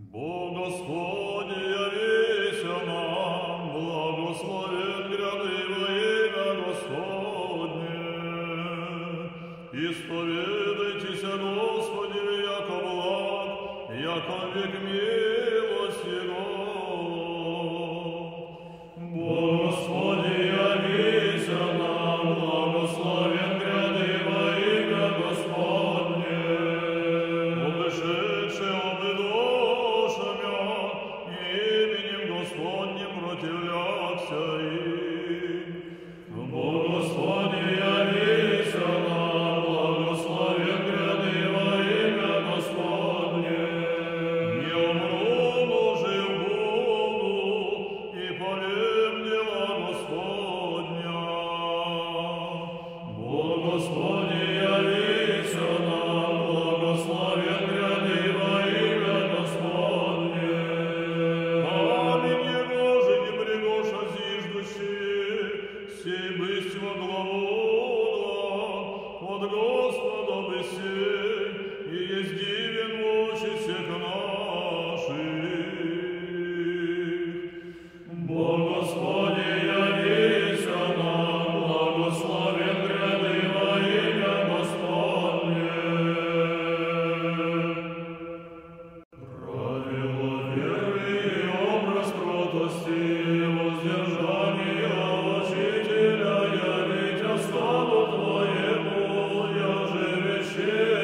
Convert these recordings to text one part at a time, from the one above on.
Бо Господь явися нам, благословен гряды во имя Господне. Исповедайтеся Господи, яко благ, яко век милость Его. Бо Господи явися нам, благословен гряды во имя Господне. Обешедше обидошамя, именем Господним противлякся им. Бо Господи явися нам, благословен гряды во имя Господне. Не умру, но жив буду, и повем дела Господня. Бо Господи явися нам, благословен гряды во имя Господне. Аминь, Его же не пригоша зиждущие, сей бысть во главу от Господа бысе, и есть дивен в очи всех наших. Бо Господи явися нам, благословен гряды во имя Господне. Правило веры и образ кротости, воздержания учителя явить остану Твоему, я же вещей.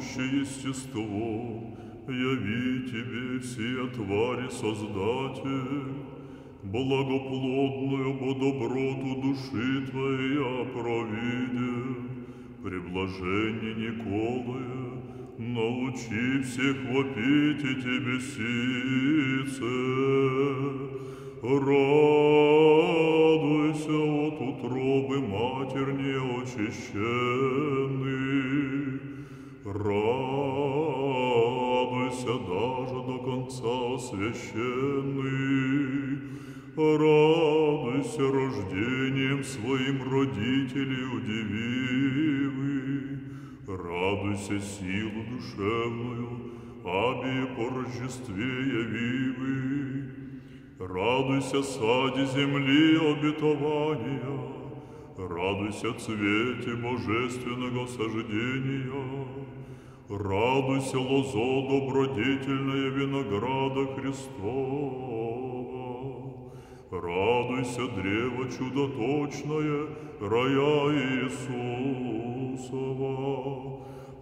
сущее естество, яви тебе все твари Создатель, благоплодную бо доброту души Твоя провидя, при блаженне Николая, научи всех вопить и Тебе сице. Радуйся от утробы матерней очищенный, радуйся даже до конца освященный, радуйся рождением своим родителей удививый, радуйся силу душевную, аби по Рождестве явивый, радуйся саде земли обетования, радуйся цвете божественного сождения, радуйся лозо добродетельное винограда Христова, радуйся древо чудоточное рая Иисусова,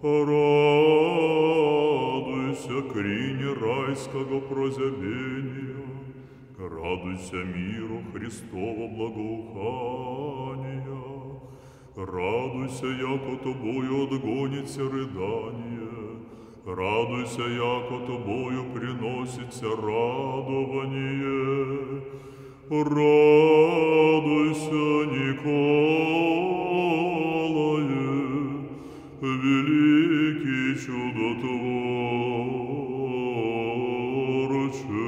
радуйся крине райского прозябения, радуйся миру Христова благоухания, радуйся, яко тобою отгонится рыдание, радуйся, яко тобою приносится радование, радуйся, Николае, великий чудотворче.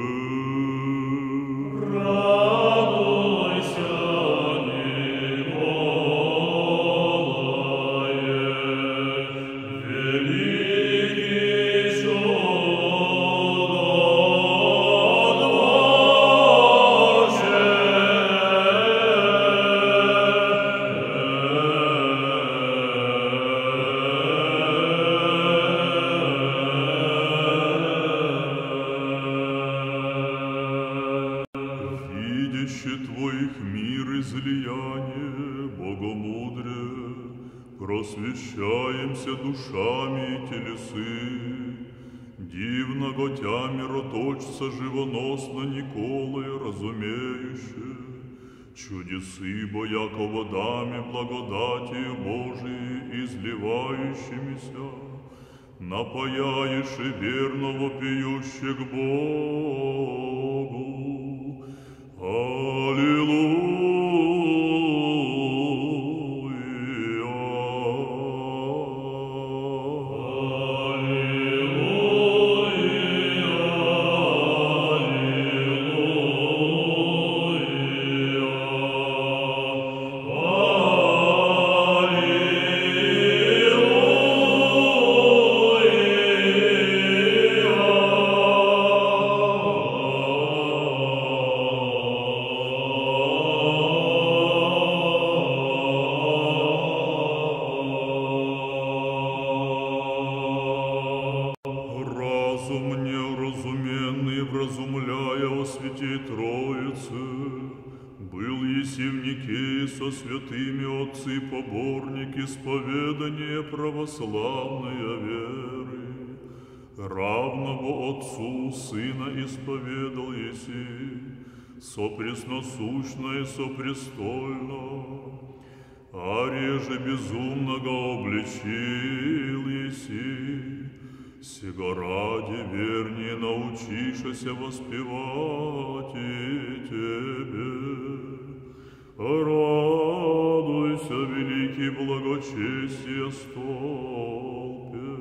Твоих мир излияние, богомудрие, просвещаемся душами и телесы, дивного тя мироточца живоносно Николая разумеюще, чудесы бояко водами благодатью Божией изливающимися, напаяешь и верного пьющих Богу. Вразумляя о святей Троице, был еси в Никее со святыми отцы поборник исповедания православной веры, равного Отцу Сына исповедал еси, сопресносущно и сопрестольно, а реже безумного обличил еси, сего ради вернее научишься воспевать и Тебе. Радуйся, великий благочестие столпе,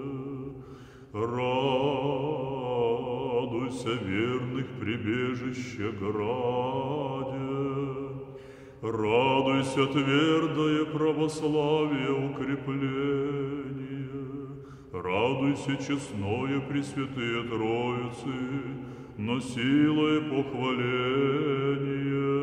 радуйся, верных прибежище граде, радуйся, твердое православие укрепление, радуйся, честное Пресвятые Троицы, но силой похваление.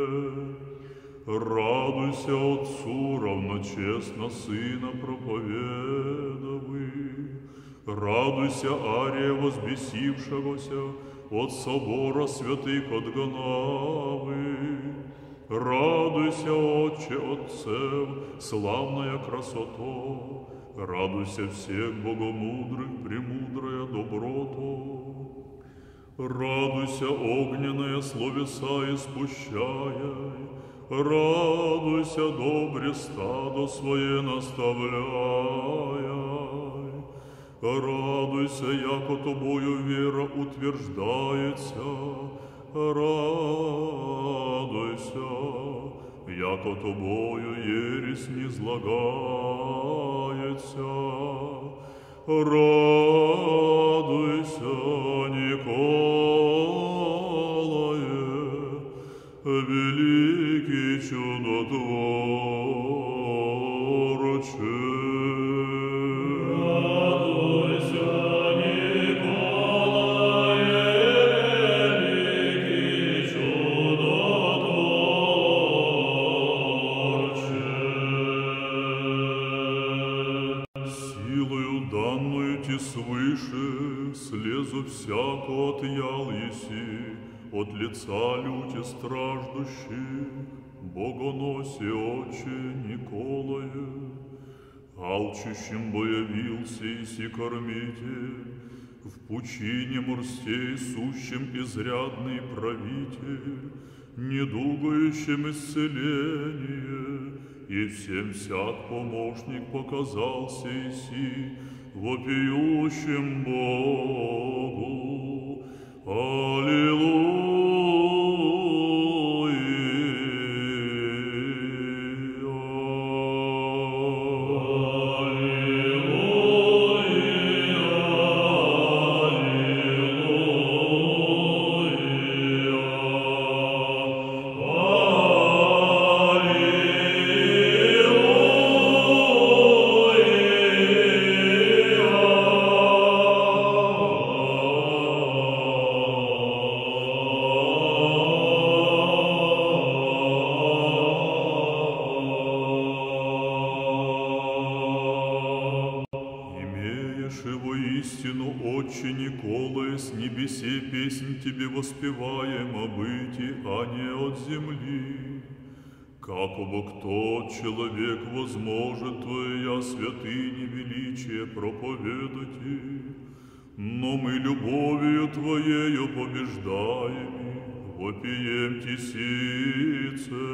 Радуйся Отцу, равночестно Сына проповедовый. Радуйся, Ария возбесившегося от собора святых отгонавы. Радуйся, Отче Отцев, славная красота. Радуйся всех богомудрых, премудрая доброто. Радуйся, огненная словеса испущая, радуйся, добре стадо свое наставляя. Радуйся, яко тобою вера утверждается, радуйся, яко тобою ересь низлагается. Радуйся, Николае, великий чудотворче. Радуйся, Николае, великий чудотворче. Силою данную ти свыше слезу всяко отъял еси от лица люти страждущих, богоносе отче Николае. Алчущим боявился иси кормитель, в пучине морстей сущим изрядный правитель, недугающим исцеление, и всем всяк помощник показался иси, вопиющим Богу. Аллилуйя! Отче Николае, с небесе песнь тебе воспеваем о быти, а не от земли. Какого кто человек возможет Твоя святыни величие проповедать, но мы любовью Твоею побеждаем, вопием тесице.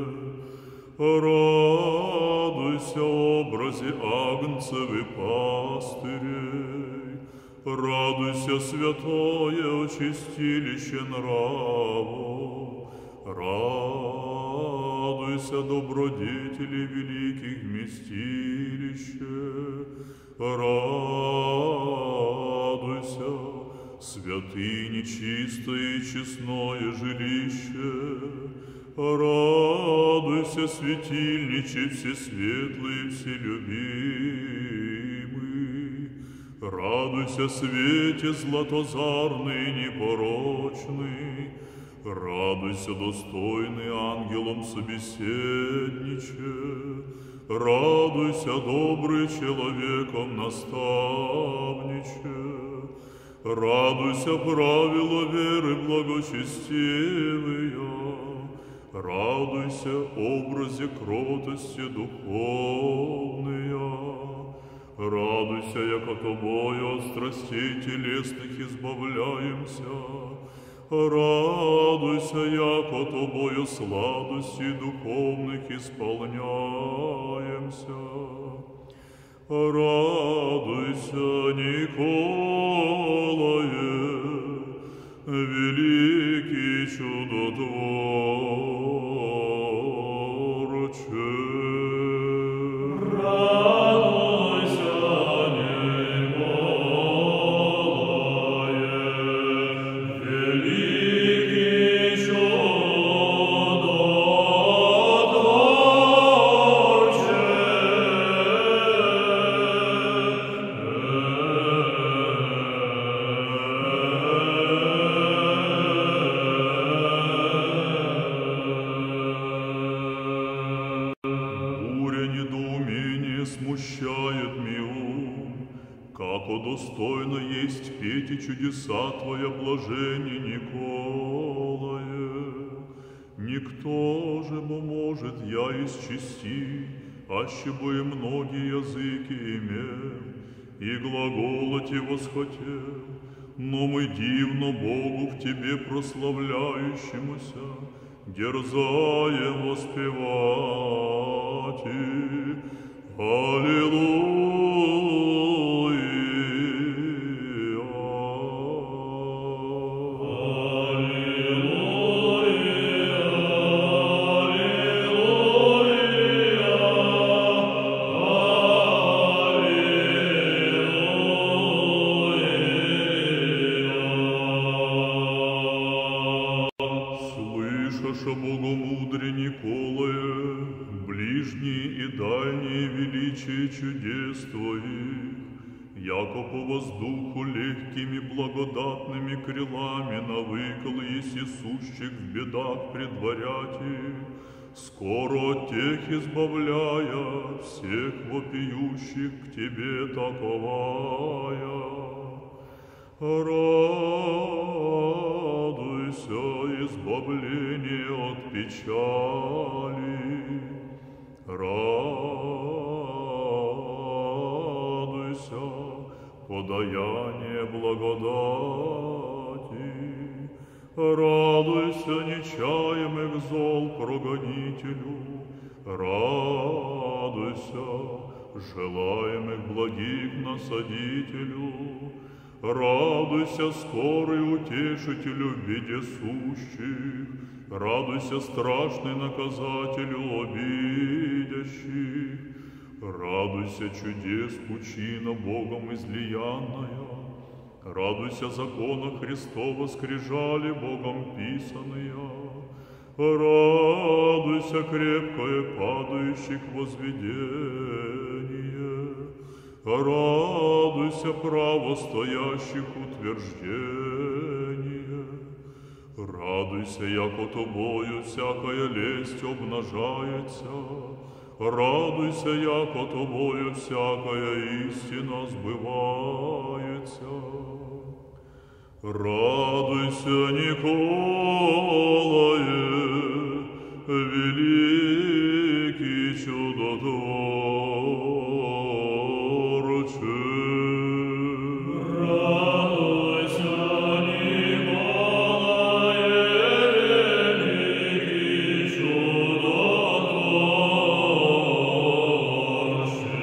Радуйся, образе агнцев и пастырей, радуйся, святое очистилище нравов, радуйся, добродетели великих вместилище, радуйся, святыни чистое и честное жилище, радуйся, светильниче всесветлый, вселюбимый, радуйся, свете златозарный, непорочный, радуйся, достойный ангелом собеседниче, радуйся, добрый человеком наставниче, радуйся, правила веры благочестивые, радуйся, образе кротости духовная, радуйся, яко тобою от страстей телесных избавляемся, радуйся, яко тобою сладостей духовных исполняемся. Радуйся, Николае, великий чудотворче. Радуйся, Николае, великий чудотворче. Смущает ми ум, како достойно есть петь и чудеса Твоя, блажение Николае. Никто же может я исчести аще бы и многие языки имел, и глаголать и восхотел, но мы дивно Богу в Тебе прославляющемуся, дерзаем воспевать и Аллилуйя. Слышаша богомудре Николае, ближние и дальние величие чудес Твоих, яко по воздуху легкими благодатными крилами навыкал еси сущих в бедах предварять их, скоро от тех избавляя, всех вопиющих к Тебе таковая. Радуйся, избавление от печали, радуйся, подаяние благодати, радуйся, нечаемых зол прогонителю, радуйся, желаемых благих насадителю, радуйся, скорый утешителю в беде сущих, радуйся, страшный наказателю обидящих, радуйся, чудес пучина Богом излиянная, радуйся, закона Христова скрижали Богом писанные, радуйся, крепкое падающих возведение, радуйся, право стоящих утверждение, радуйся, яко тобою всякая лесть обнажается, радуйся, яко тобою всякая истина сбывается. Радуйся, Николае, великий чудотворче. Радуйся, Николае, великий чудотворче.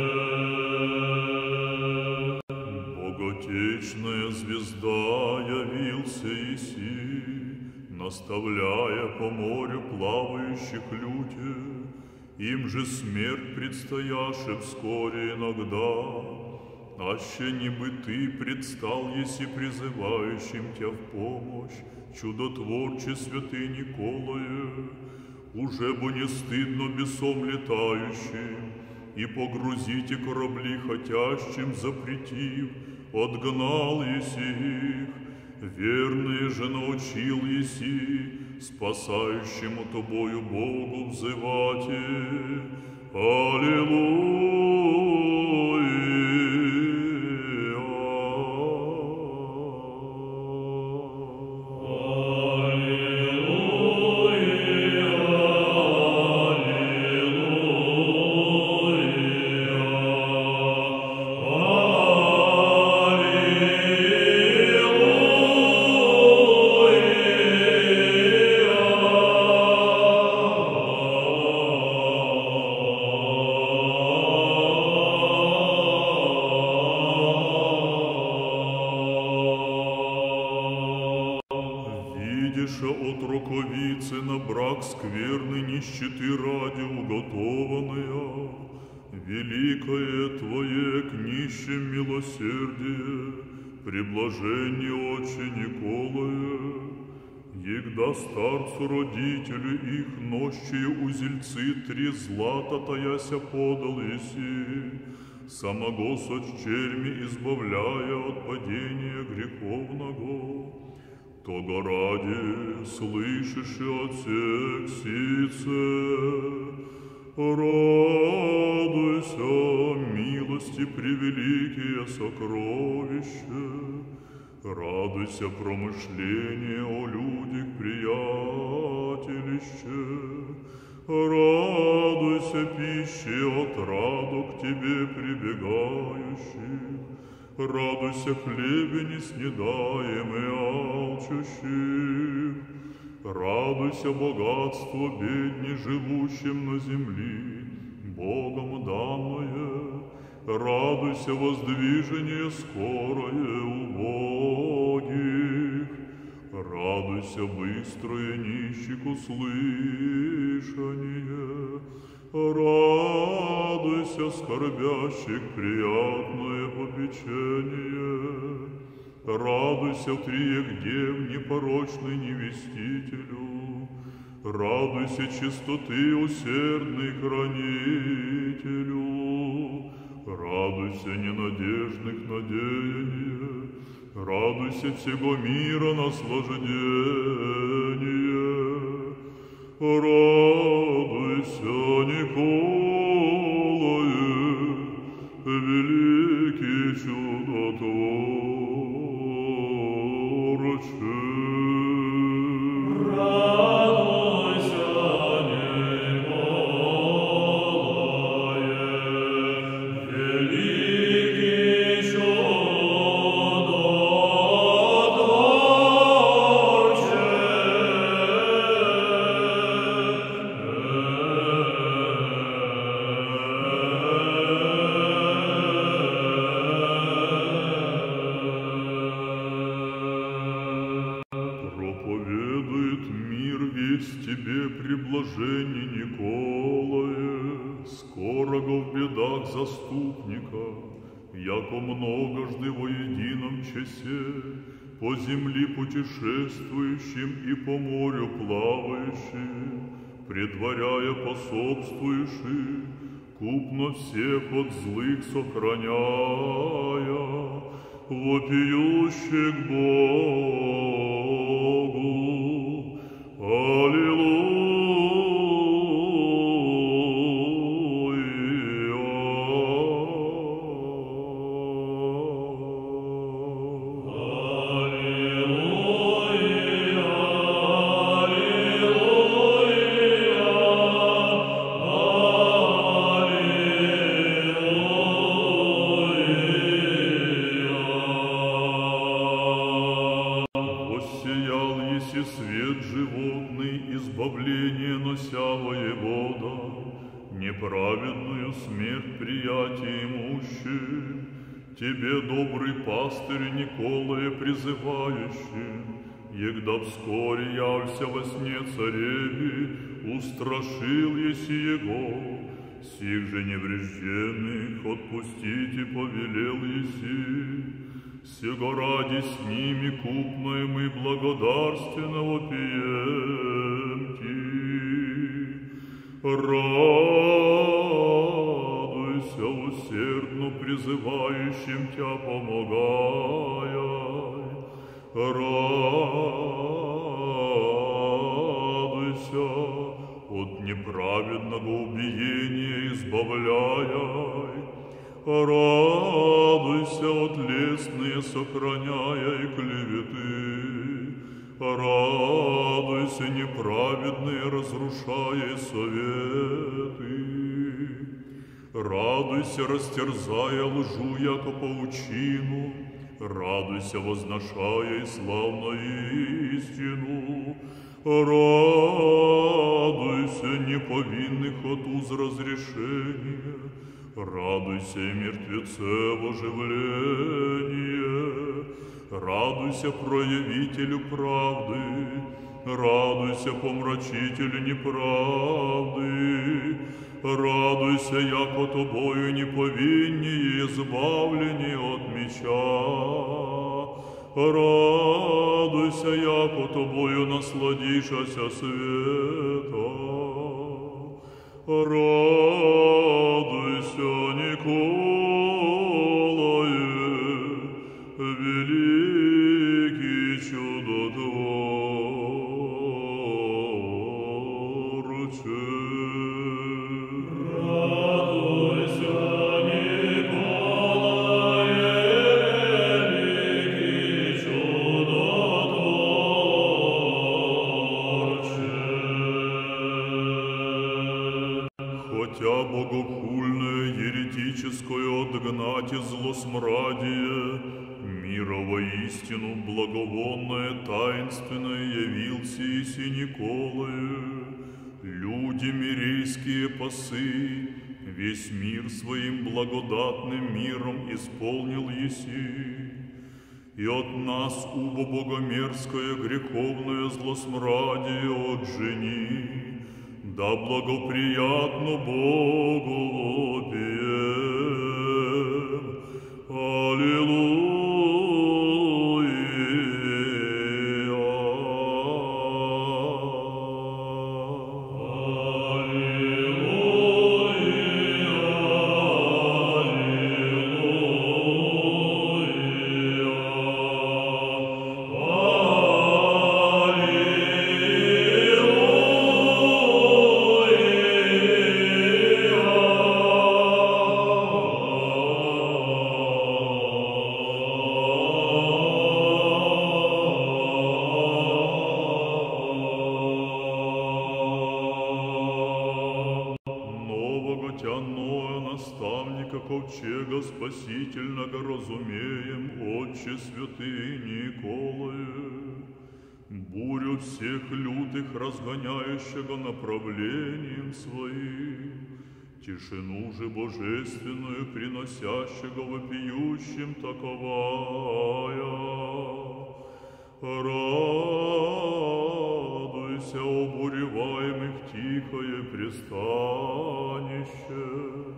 Боготечная звезда явился Иси, наставляя по морю плавающих люди, им же смерть предстояше вскоре иногда, аще не бы ты предстал, еси призывающим тебя в помощь, чудотворче святый Николае, уже бы не стыдно бесом летающим, и погрузите корабли хотящим запретив, отгнал еси их, верные же научил еси, спасающему тобою Богу взывать. Аллилуйя. Видиша от роковицы на брак скверный нищеты ради уготованная, великое Твое к нищим милосердие, преблажение Отче Николае, егда старцу родителю их нощие узельцы 3 злата таяся подал еси, самого со черми избавляя от падения греховного. Того ради, слышишь от всех сице, радуйся, милости превеликие сокровища, радуйся, промышление о людях приятелище, радуйся, пищи отраду к тебе прибегающих. Радуйся хлебе неснедаемый алчущих. Радуйся богатству бедни, живущим на земли, Богом данное. Радуйся воздвижение скорое убогих. Радуйся быстрое нищих услышание. Радуйся скорбящих приятное попечение. Радуйся в триех дев непорочный невестителю. Радуйся чистоты усердный хранителю. Радуйся ненадежных надеяния. Радуйся всего мира наслаждение. Радуйся, Николае, великий чудотворче. Тебе, преблаженный Николае, скорого в бедах заступника, яко многожды во едином часе, по земли путешествующим и по морю плавающим, предваряя пособствующих, купно всех от злых сохраняя, вопиющих Богу. Свет животный, избавление нося воевода, неправедную смерть приятия имущим, тебе, добрый пастырь Николае, призывающий, егда вскоре явлься во сне цареви, устрашил еси его, сих же неврежденных отпустить и повелел еси. Сего ради с ними купное мы благодарственно вопием Ти. Радуйся усердно призывающим Тя помогая. Радуйся от неправедного убиения избавляя. Радуйся от лестные сохраняя и клеветы. Радуйся неправедные разрушая и советы. Радуйся растерзая лжу яко паучину. Радуйся возношая и славно истину. Радуйся неповинных от уз разрешения. Радуйся, мертвеце, в оживление, радуйся, проявителю правды, радуйся, помрачителю неправды, радуйся, яко тобою неповиннее, избавление от меча. Радуйся, яко тобою насладишася света. Радуйся, Николае, великий чудотворче. Радуйся, Николае, великий чудотворче. хотя богохульное еретическое отгнать и злосмрадие, мира воистину благовонное таинственное явился Иси Николае. Люди мирейские пасы, весь мир своим благодатным миром исполнил Еси. И от нас, убо богомерзкое греховное злосмрадие отжени, да благоприятно Богу вопием. Аллилуйя. Наставника ковчега спасительного разумеем, Отче святый Николае, бурю всех лютых разгоняющего направлением своим, тишину же божественную приносящего вопиющим таковая. Радуйся, обуреваемых тихое пристанище,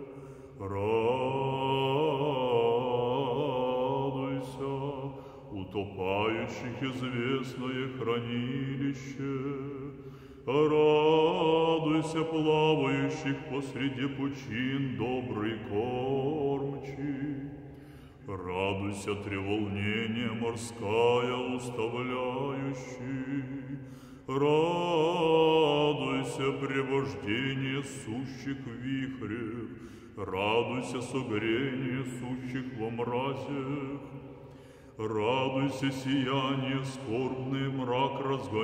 радуйся, утопающих известное хранилище, радуйся, плавающих посреди пучин добрый кормчий, радуйся, треволнение морская уставляющий, радуйся, превождение сущих вихрев, радуйся, согрение сущих во мразях, радуйся, сияние скорбный мрак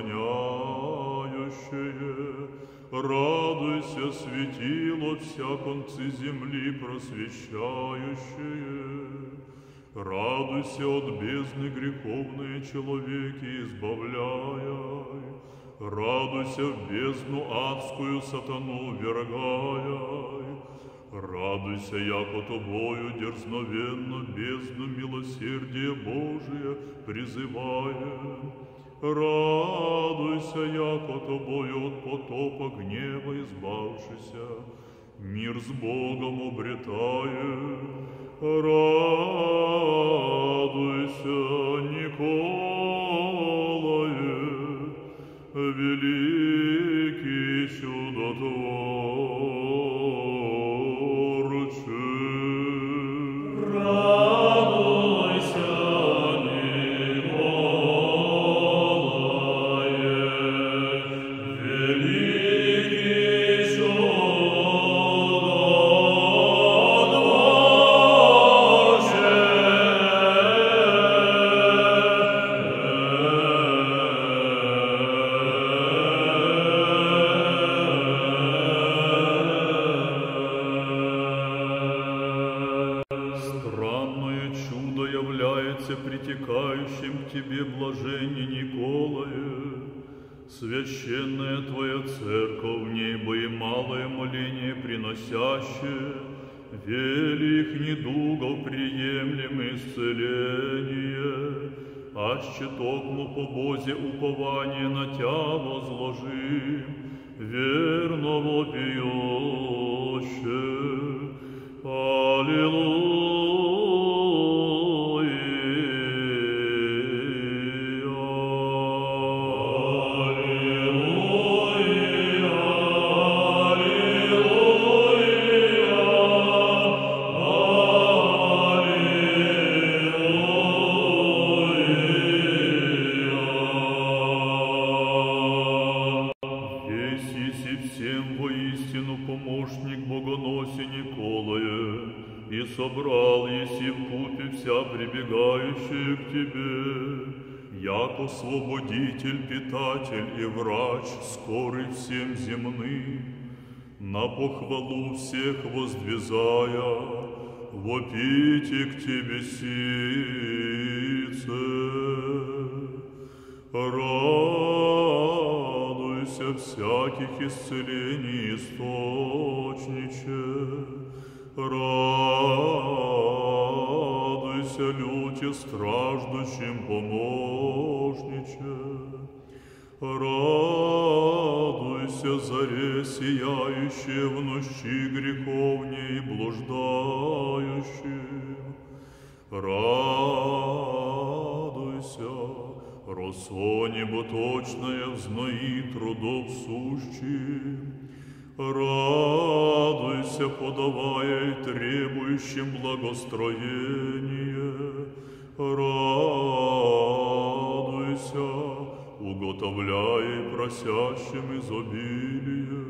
разгоняющее, радуйся, светило вся концы земли просвещающее, радуйся, от бездны греховные человеки избавляя, радуйся, в бездну адскую сатану вергая, радуйся, яко тобою дерзновенно бездну милосердия Божия призывая, радуйся, яко тобою от потопа гнева избавшися, мир с Богом обретая, радуйся, Николае, великий чудотворче. Радуйся, Николае, великий притекающим к тебе, блаженне Николае, священная твоя церковь, в ней бы и малое моление приносящее, велих недугов приемлем исцеление, аще токмо по Бозе упование на Тя возложим, верно вопиюще. Аллилуйя. Собрал еси вкупе вся прибегающая к тебе, яко свободитель, питатель и врач, скорый всем земным. на похвалу всех воздвизая, вопите к Тебе сице. Радуйся всяких исцелений источниче, радуйся люте страждущим помощниче, радуйся заре сияющей в ночи греховней блуждающим, радуйся росо неботочная в знои трудов сущим, радуйся, подавая и требующим благостроение, радуйся, уготовляя и просящим изобилие,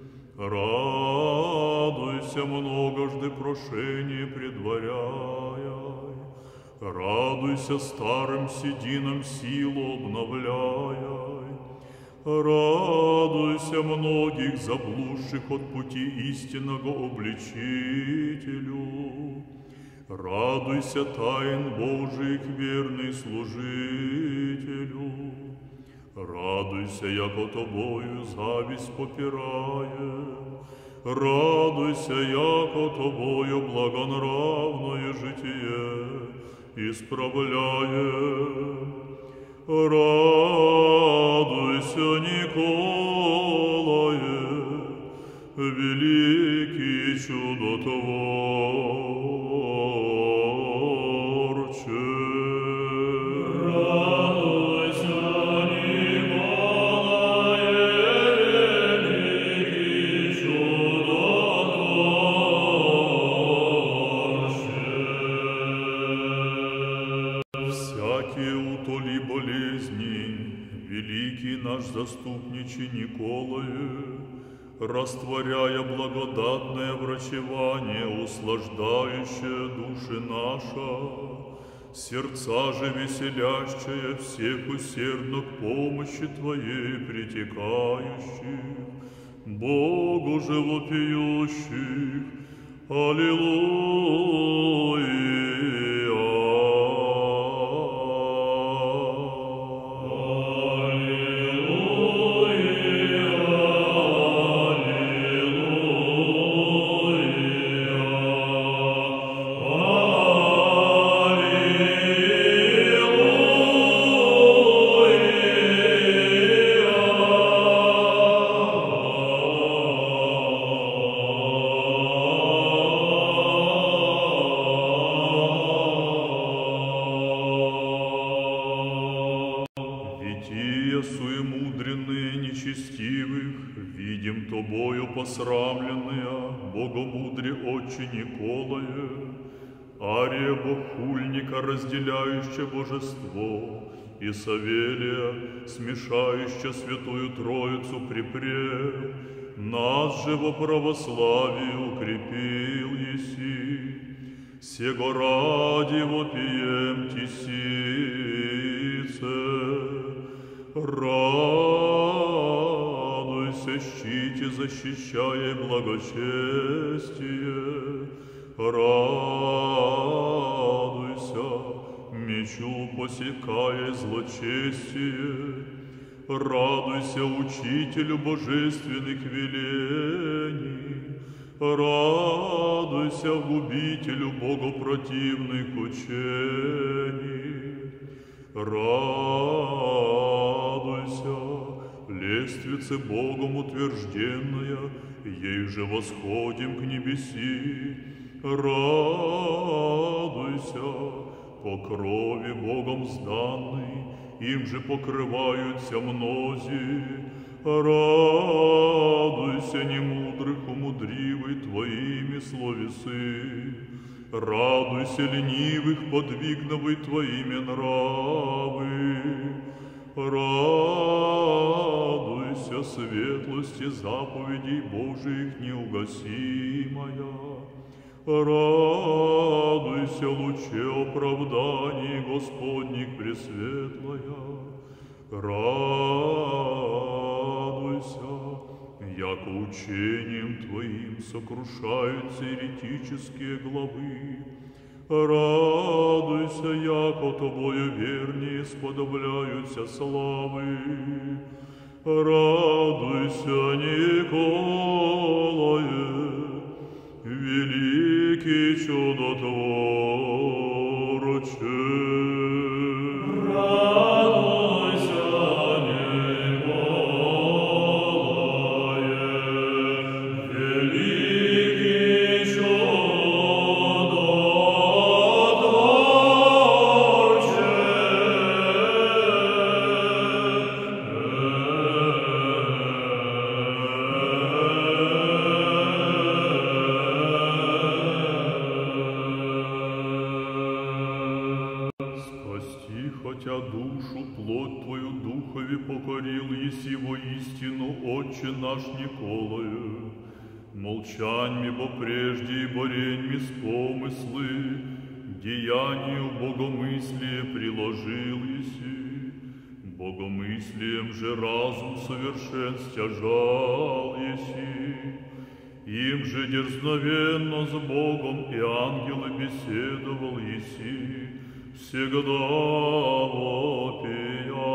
радуйся, многожды прошение предваряя, радуйся старым сединам силу обновляя, радуйся многих заблудших от пути истинного обличителю, радуйся тайн Божиих верный служителю, радуйся, яко тобою зависть попирае, радуйся, яко тобою благонравное житие исправляем. Радуйся, Николае, великий чудотворче. Радуйся, Николае, великий чудотворче. Всякие утоли болезни, великий наш заступничий Николае, растворяя благодатное врачевание, услаждающее души наша, сердца же веселящие всех усердно к помощи Твоей притекающих, Богу же вопиющих, Аллилуйя. Суемудренные нечестивых, видим тобою посрамленные, богомудре отче Николае, ария богхульника, разделяющее божество, и Савелия, смешающая святую Троицу припрев, нас же во православии укрепил еси, сего ради вопием тисице. Радуйся, щите, защищая благочестие, радуйся, мечу посекая злочестие, радуйся, учителю божественных велений, радуйся, губителю богопротивных учений, радуйся, лествице Богом утвержденная, ей же восходим к небеси, радуйся, по крови Богом сданной, им же покрываются мнози, радуйся, немудрых умудривый Твоими словесы, радуйся, ленивых подвигновый Твоими нравы, радуйся, светлости заповедей Божиих неугасимая, радуйся, луче оправданий Господних пресветлая, радуйся, яко учением Твоим сокрушаются еретические главы. Радуйся, яко Тобою вернее сподобляются славы. Радуйся, Николае, великий чудотворче. Радуйся, Николае, великий хотя душу, плоть Твою духови покорил, еси воистину, Отче наш Николаю. Молчаньми бо прежде и бореньми с помыслы, деянию богомыслие приложил еси. Богомыслием же разум совершен стяжал еси. Им же дерзновенно с Богом и ангелы беседовал еси, всегда вопия.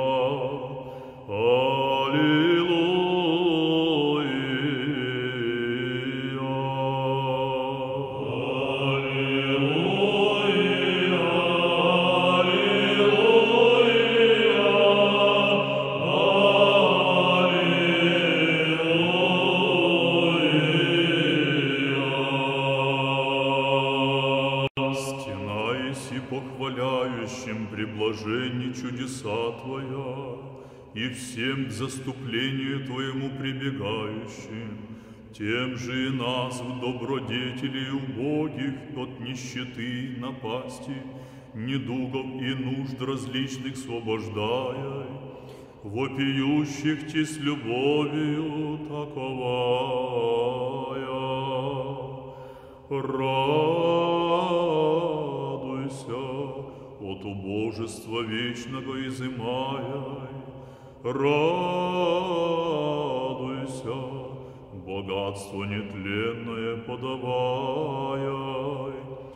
Похваляющим приблажение чудеса Твоя, и всем к заступлению Твоему прибегающим, тем же и нас в добродетели убогих от нищеты, напасти, недугов и нужд различных освобождая, вопиющих Ти с любовью таковая. От убожества вечного изымая, радуйся, богатство нетленное подавая,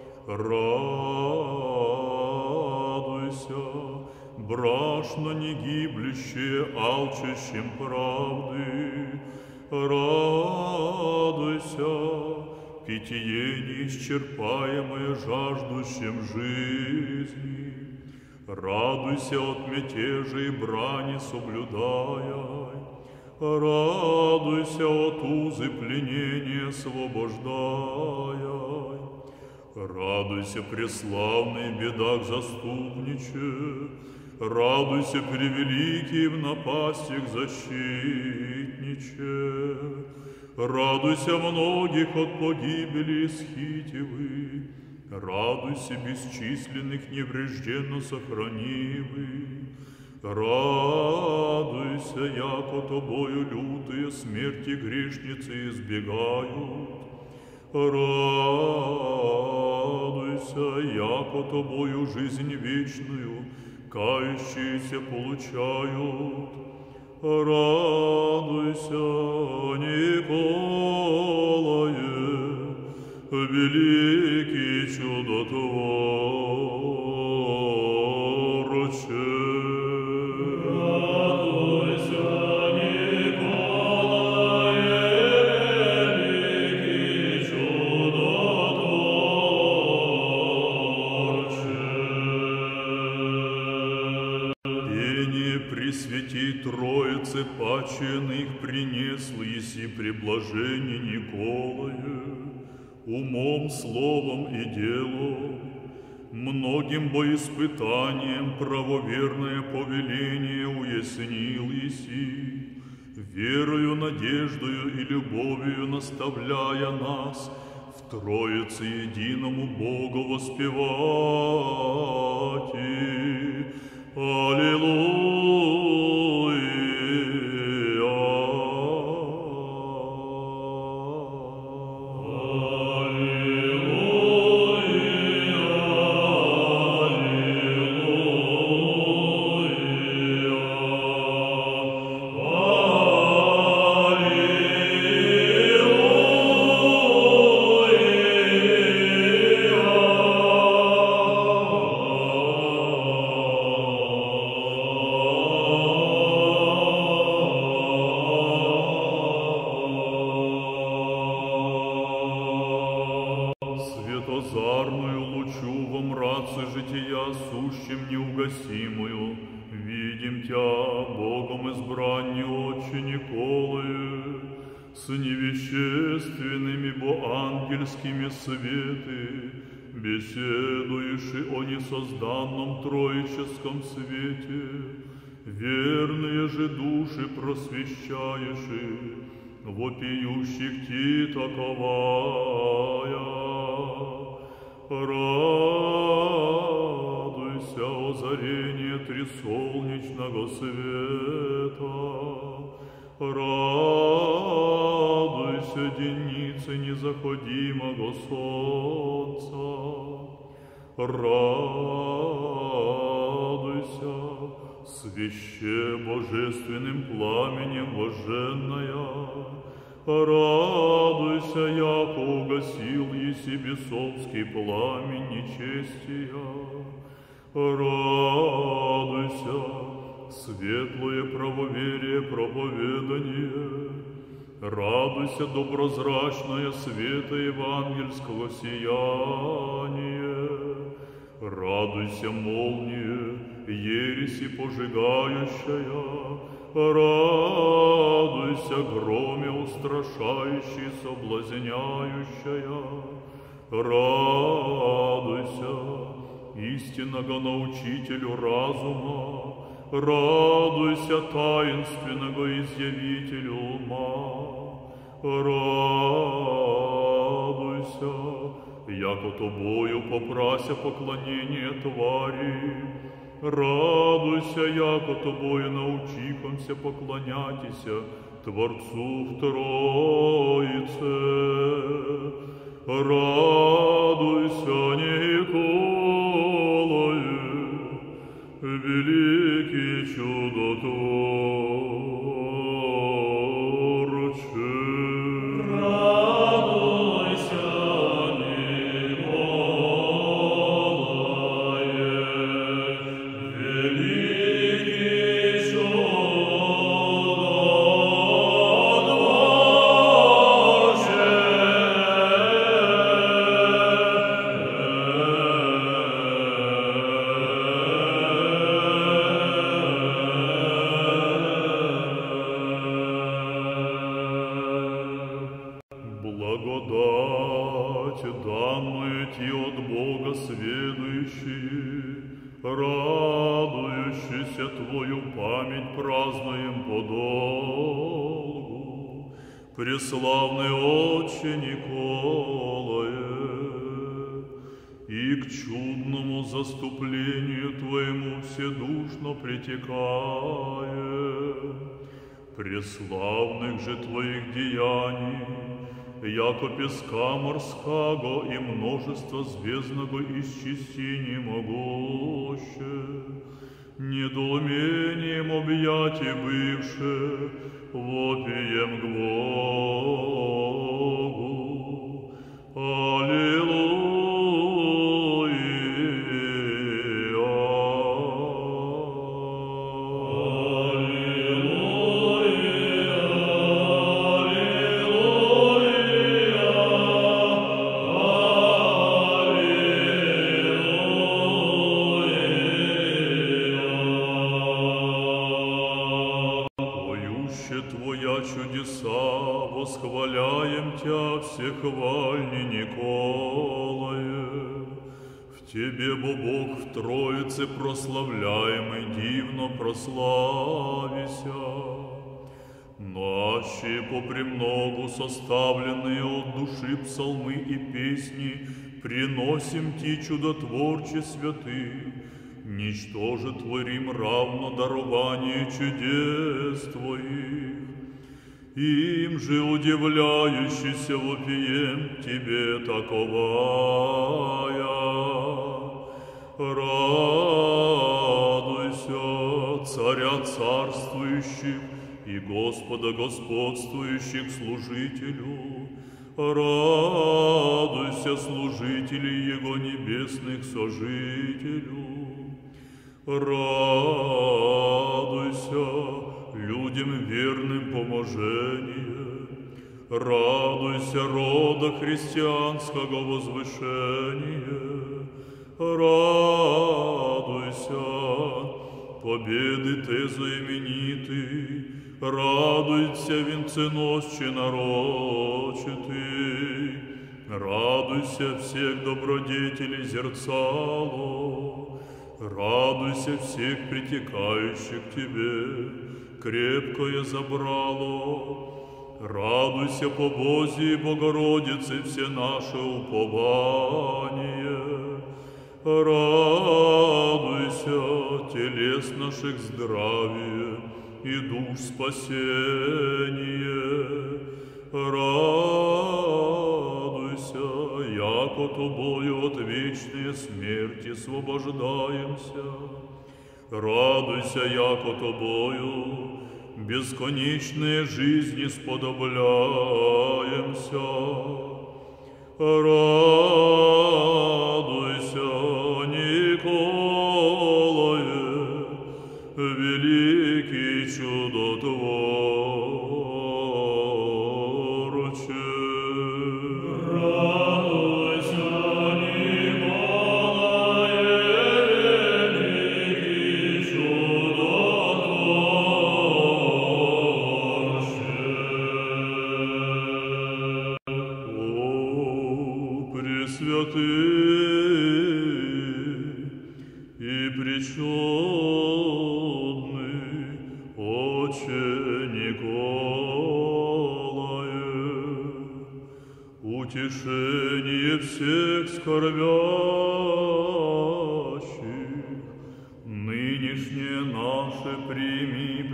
радуйся, брашно негиблющее алчащим правды, радуйся, питье неисчерпаемое жаждущим жизни. Радуйся от мятежа и брани соблюдая, радуйся от узы пленения освобождая, радуйся преславный в бедах заступниче, радуйся превеликий в напастях защитниче, радуйся многих от погибели исхитивы, радуйся бесчисленных неврежденно сохранивы, радуйся, яко Тобою лютые смерти грешницы избегают, радуйся, яко Тобою жизнь вечную кающиеся получают, радуйся, Николае, великий чудотворче. Радуйся, Николае, великий чудотворче. Пение Пресвятей Троицы паченых принесло еси приблажение Николае, умом, словом и делом, многим боиспытанием правоверное повеление уяснил еси, верою, надеждою и любовью наставляя нас в Троице единому Богу воспевать. Аллилуйя. жития сущим неугасимую, видим Тя, Богом избранни Отче Николае, с невещественными боангельскими светы, беседуешь о несозданном троическом свете, верные же души просвещаешь, вопиющих Ти таковая. Радуйся, озарение трисолнечного света, радуйся, денице незаходимого солнца, радуйся, свяще божественным пламенем вожженная, радуйся, яко угасил еси бесовский пламень нечестия, радуйся, светлое правоверие проповедание, радуйся, доброзрачное света евангельского сияние, радуйся, молния, ереси пожигающая, радуйся, громе устрашающий, соблазняющая, радуйся, истинного научителю разума, радуйся, таинственного изъявителю ума, радуйся, яко тобою попрася поклонение твари, радуйся, яко тобою научихомся поклонятися Творцу в Троице, радуйся, Николае, великий чудотворче. Радуйся, Николае, великий Благодать, данную Ти от Бога сведущие, радующийся Твою память празднуем подолгу, преславный Отче Николае, и к чудному заступлению Твоему вседушно притекая, преславных же Твоих деяний, яко песка морского и множество звездного исчисти не могуще, недоумением объятий бывше, вопием к Богу. Аллилуйя. Твоя чудеса, восхваляем Тя, всехвальни Николае. В Тебе, Бог, в Троице прославляемый, дивно прославися. Наши попремногу составленные от души псалмы и песни приносим Ти, чудотворче святый, ничто же творим равно дарование чудес Твоих. Им же удивляющийся вопием Тебе таковая. Радуйся, Царя царствующих и Господа господствующих служителю. Радуйся, служителей Его небесных сожителю. Радуйся, людям верным поможение, радуйся, рода христианского возвышения, Радуйся, победы Ты знаменитый, радуйся, венценосче нарочитый, радуйся всех добродетелей зерцало, радуйся всех притекающих к Тебе, крепкое забрало. Радуйся, по Бозе и Богородице, все наши упования. Радуйся, телес наших здравие и душ спасение. Радуйся, яко Тобою от вечной смерти освобождаемся. Радуйся, яко Тобою бесконечной жизни сподобляемся. Радуйся, Николае, великий чудотворче. Радуйся, Николае, великий чудотворче. О, Пресвятый и пречудный Отче Николае, утешение всех скорбящих, нынешнее наше прими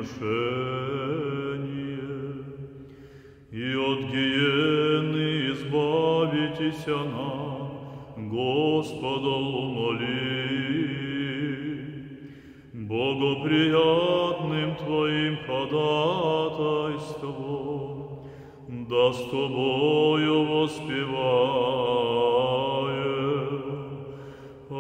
приношение, и от гиены избавитесь нам, Господа умоли. Богоприятным Твоим ходатайством, да с Тобою воспеваем.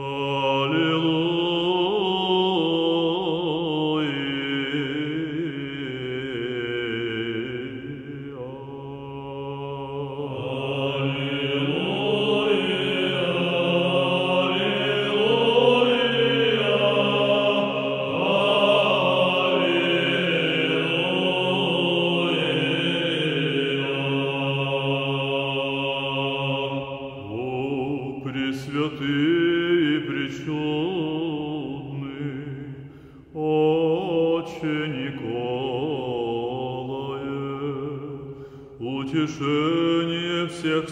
Пресвятый и пречудный Отче Николае, утешение всех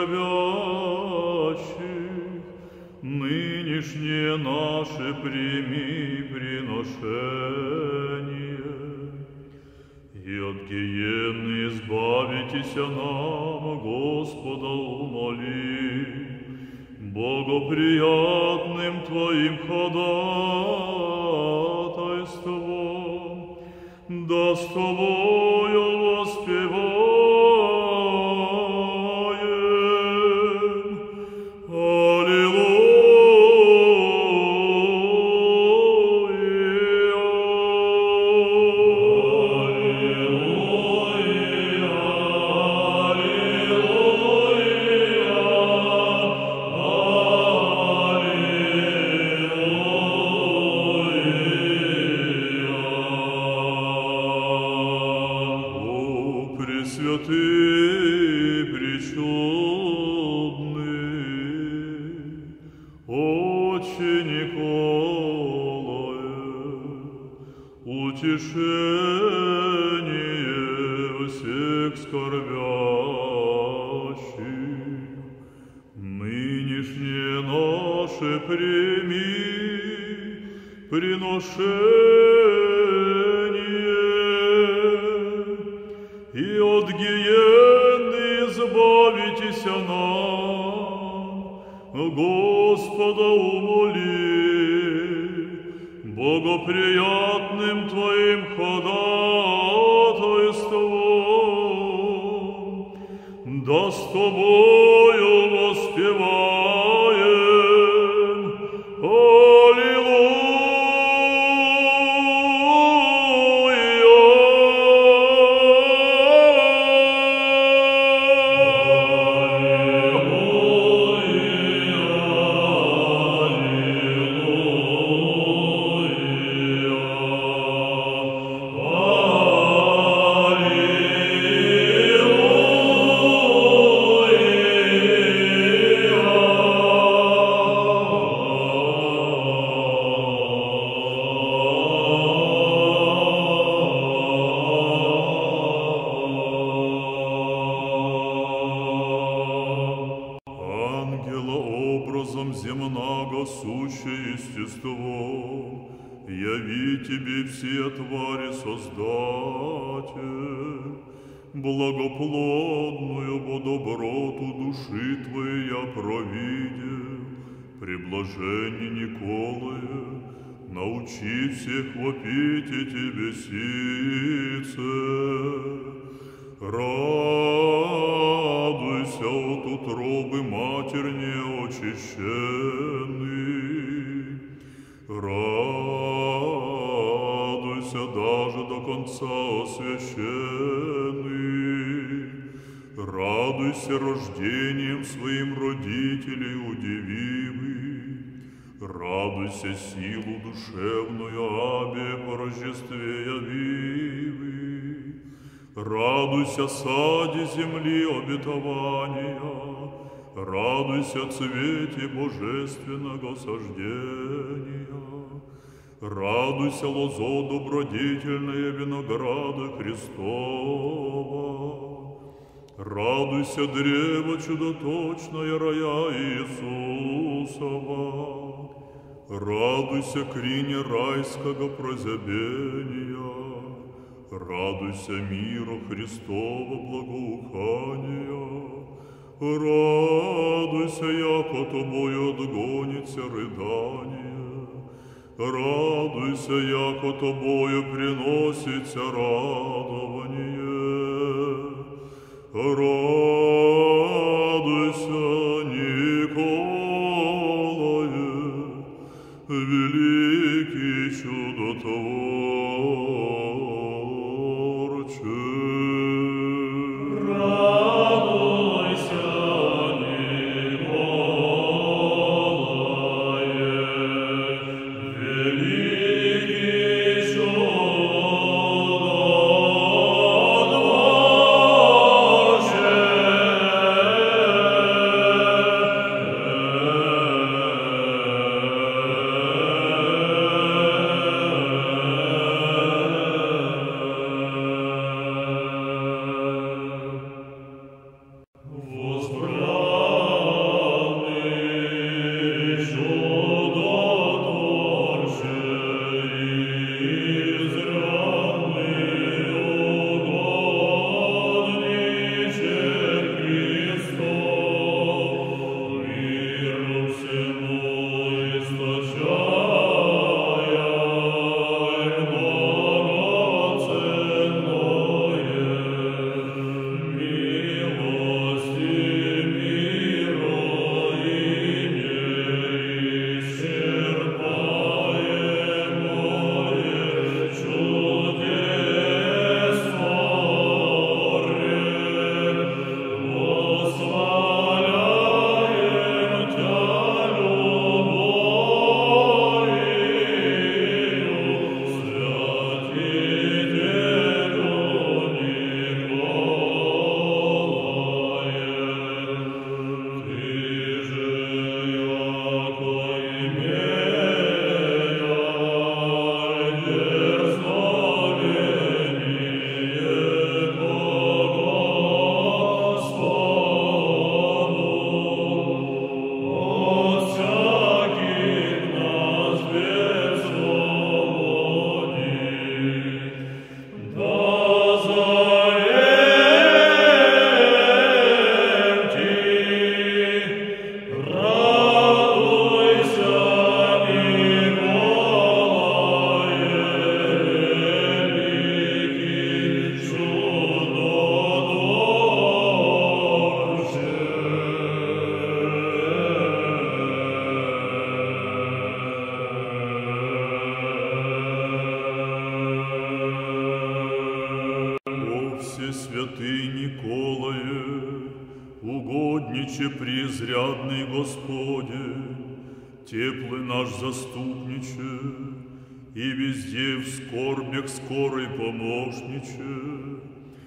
скорбящих, нынешнее наше прими приношение, и от гиены избавитесь нам, Господа умоли. Богоприятным Твоим ходатайством, да с Тобою воспеваем. Пресвятый, пречудный Отче Николае, утешение всех скорбящих, нынешнее наше прими приношение, и от гиены избавитесь нам, Господа умоли. Богоприятным Твоим ходатайством, да с Тобою воспеваем. земного сущее естество, яви тебе все твари Создатель, благоплодную бо доброту души твоей я провидел, при блаженне Николае, научи всех вопить и тебе сице. Радуйся от утробы Матерь неочищенный, радуйся даже до конца освященный, радуйся рождением своим родителей удивимый, радуйся силу душевную Абе по Рождестве явивый, радуйся саде земли обетования, радуйся цвете божественного сождения, радуйся лозо добродетельное винограда Христова, радуйся древо чудоточное рая Иисусова, радуйся крине райского прозябения, радуйся мира Христова благоухания, радуйся, яко тобою отгонится рыдание, радуйся, яко тобою приносится радование, радуйся, Николае, великий чудотворче. Радуйся, Николае, великий Святый Николае, угодниче преизрядный Господи, теплый наш заступниче, и везде в скорбях скорой помощниче,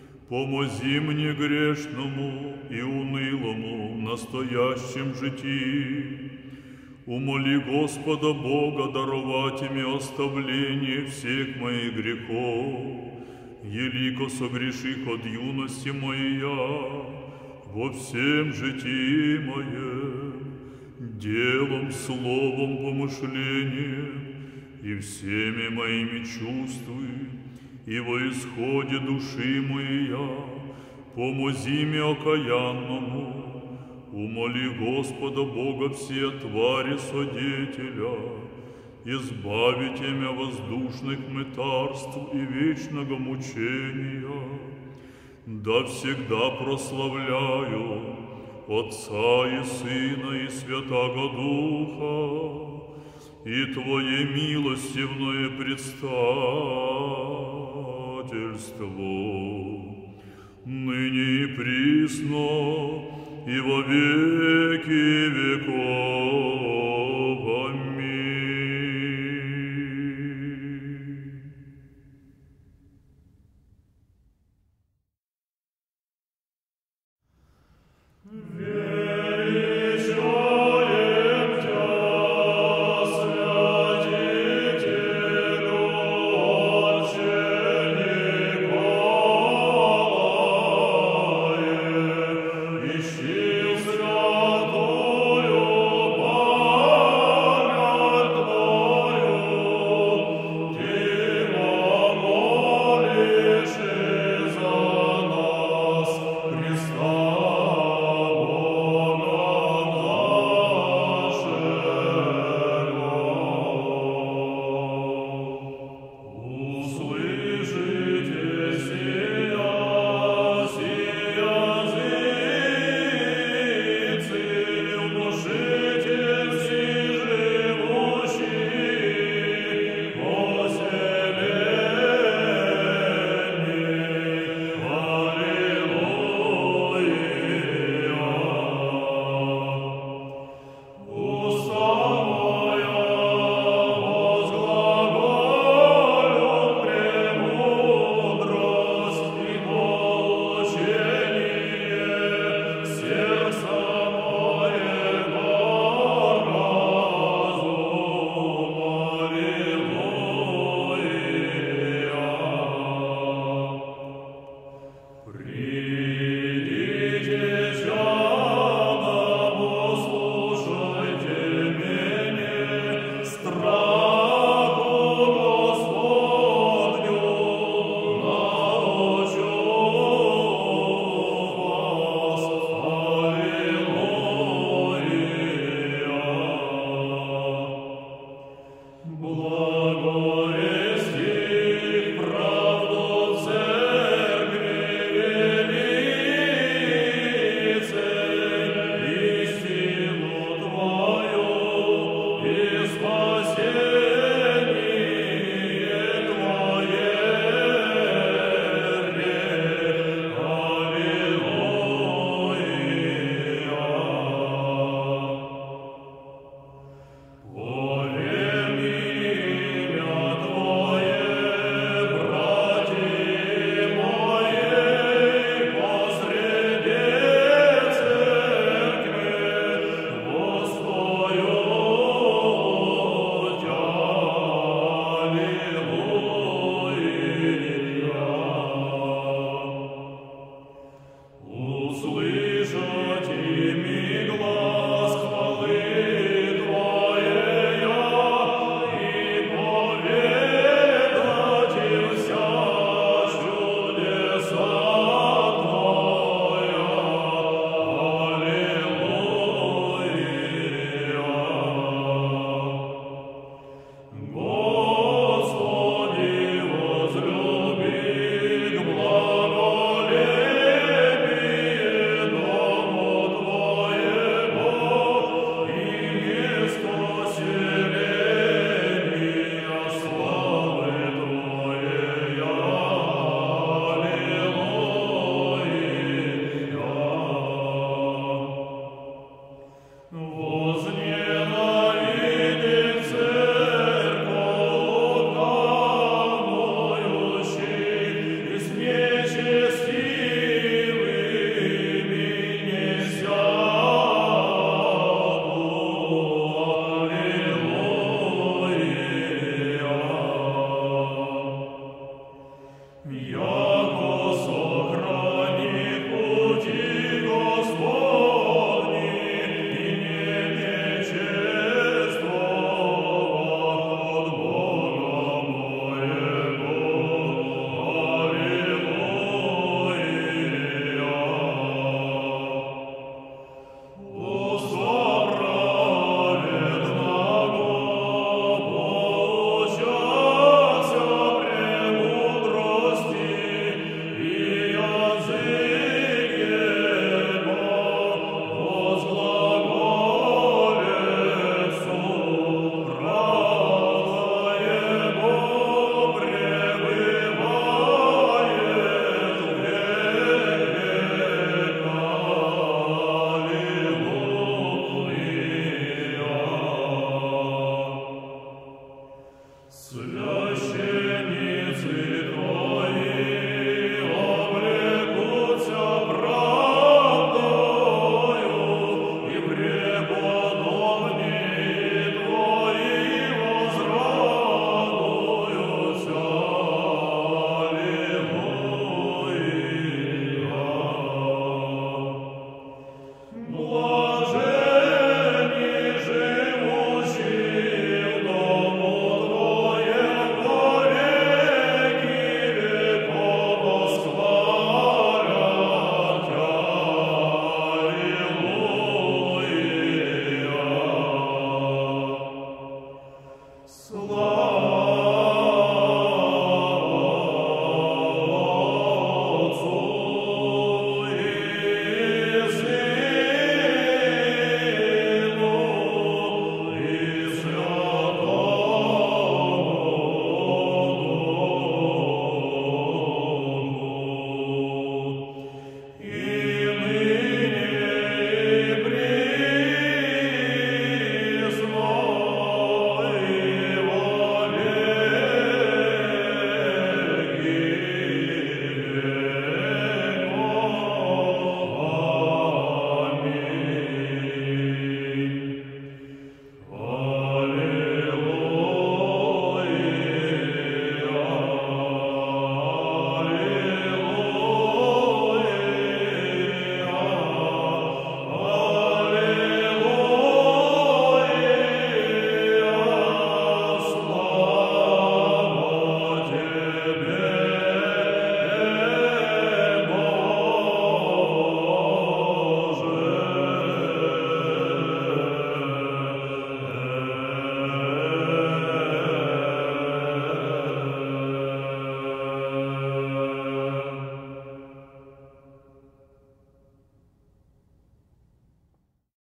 помози мне грешному и унылому в настоящем житии. Умоли Господа Бога даровать мне оставление всех моих грехов, елико согреших от юности моей я, во всем житии моем, делом, словом, помышлением и всеми моими чувствами, и во исходе души моя, помози мне окаянному, умоли Господа Бога все твари содетеля, избавите меня воздушных мытарств и вечного мучения, да всегда прославляю Отца и Сына и Святаго Духа, и Твое милостивное предстательство, ныне и присно, и во веки веков.